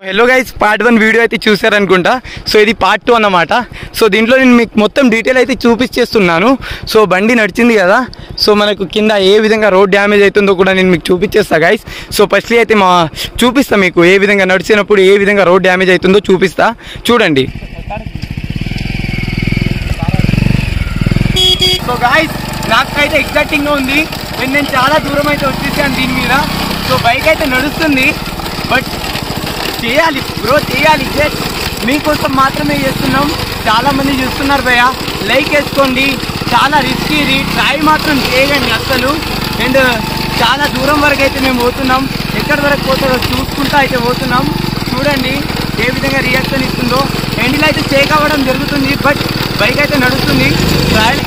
Hello guys, part 1 video అయితే చూసారనుకుంటా. So ఇది part 2 అన్నమాట. సో దీంట్లో నేను మీకు మొత్తం డీటెయిల్ అయితే చూపించేస్తున్నాను. సో బండి నడిచింది కదా, సో మనకు కింద ఏ విధంగా రోడ్ డ్యామేజ్ అవుతుందో కూడా నేను మీకు చూపించేస్తా గైస్. సో ఫస్ట్లీ అయితే చూపిస్తా మీకు ఏ విధంగా నడిచినప్పుడు ఏ విధంగా రోడ్ డ్యామేజ్ అవుతుందో చూపిస్తా, చూడండి. సో గైస్, నాకైతే ఎగ్జైటింగ్గా ఉంది. నేను చాలా దూరం అయితే వచ్చేసాను దీని మీద. సో బైక్ అయితే నడుస్తుంది, బట్ చేయాలి బ్రో, చేయాలి. మీకోసం మాత్రమే చేస్తున్నాం. చాలామంది చూస్తున్నారు భయ్య, లైక్ వేసుకోండి. చాలా రిస్క్ ఇది, ట్రై మాత్రం చేయండి అసలు. అండ్ చాలా దూరం వరకు అయితే మేము పోతున్నాం. ఎక్కడి వరకు పోతుందో చూసుకుంటూ అయితే పోతున్నాం. చూడండి ఏ విధంగా రియాక్షన్ ఇస్తుందో. ఎండ్లో అయితే షేక్ అవ్వడం జరుగుతుంది, బట్ బైక్ అయితే నడుస్తుంది. ట్రయల్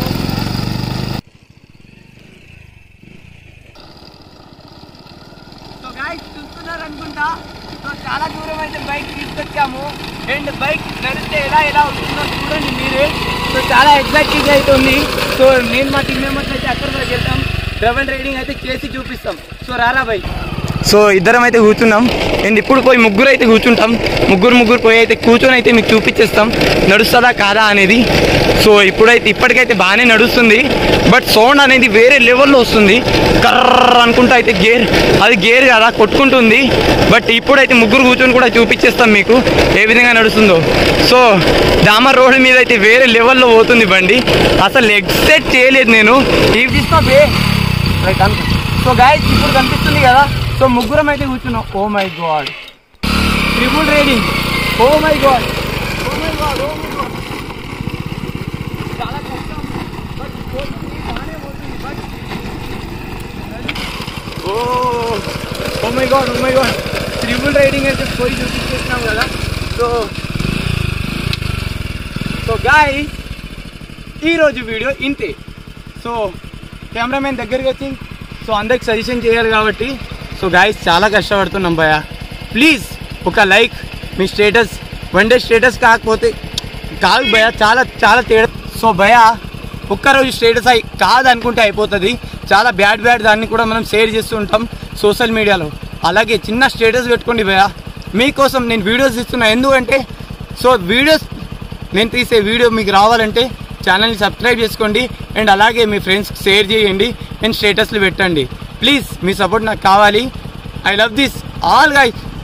సో గైస్ చూస్తున్నారు అనుకుంటా. సో చాలా దూరం అయితే బైక్ తీసుకొచ్చాము. అండ్ బైక్ నడిస్తే ఎలా వస్తుందో చూడండి మీరే. సో చాలా ఎగ్జైటింగ్ అయితే ఉంది. సో నేను మా టీమ్ మెంబర్స్ అయితే అక్కడ వరకు వెళ్తాం, డబల్ రైడింగ్ అయితే చేసి చూపిస్తాం. సో రారా బైక్. సో ఇద్దరం అయితే కూర్చున్నాం. అండ్ ఇప్పుడు పోయి ముగ్గురు అయితే కూర్చుంటాం. ముగ్గురు పోయి అయితే కూర్చొని అయితే మీకు చూపించేస్తాం నడుస్తుందా కాదా అనేది. సో ఇప్పటికైతే బాగానే నడుస్తుంది, బట్ సౌండ్ అనేది వేరే లెవెల్లో వస్తుంది. కర్ర అనుకుంటా అయితే గేర్ కదా కొట్టుకుంటుంది. బట్ ఇప్పుడైతే ముగ్గురు కూర్చొని కూడా చూపించేస్తాం మీకు ఏ విధంగా నడుస్తుందో. సో డామర్ రోడ్ మీద అయితే వేరే లెవెల్లో పోతుంది బండి. అసలు ఎక్సైట్ చేయలేదు నేను. సో గైస్ ఇప్పుడు కనిపిస్తుంది కదా. సో ముగ్గురం అయితే కూర్చున్నాం. Oh my god, triple riding. Oh my god చాలా కష్టం, బట్ పోతుంది, బాగానే పోతుంది. But oh my god triple riding అయితే పోయి చూపించేసినాం కదా. సో గైస్ ఈరోజు వీడియో ఇంతే. సో కెమెరామెన్ దగ్గరికి వచ్చి సో అందరికి సజెషన్ చేయాలి కాబట్టి సో గైస్ చాలా కష్టపడుతున్నాం భయ. ప్లీజ్ ఒక లైక్, మీ స్టేటస్ వన్ డే స్టేటస్ కాకపోతే కాదు భయ, చాలా తేడా. సో భయ ఒక్కరోజు స్టేటస్ కాదు అనుకుంటే అయిపోతుంది. చాలా బ్యాడ్ దాన్ని కూడా మనం షేర్ చేస్తూ ఉంటాం సోషల్ మీడియాలో. అలాగే చిన్న స్టేటస్ పెట్టుకోండి భయ. మీకోసం నేను వీడియోస్ ఇస్తున్నా. ఎందుకంటే సో నేను తీసే వీడియో మీకు రావాలంటే ఛానల్ని సబ్స్క్రైబ్ చేసుకోండి. అండ్ అలాగే మీ ఫ్రెండ్స్కి షేర్ చేయండి అండ్ స్టేటస్లు పెట్టండి. ప్లీజ్ మీ సపోర్ట్ నాకు కావాలి. I love this all guys.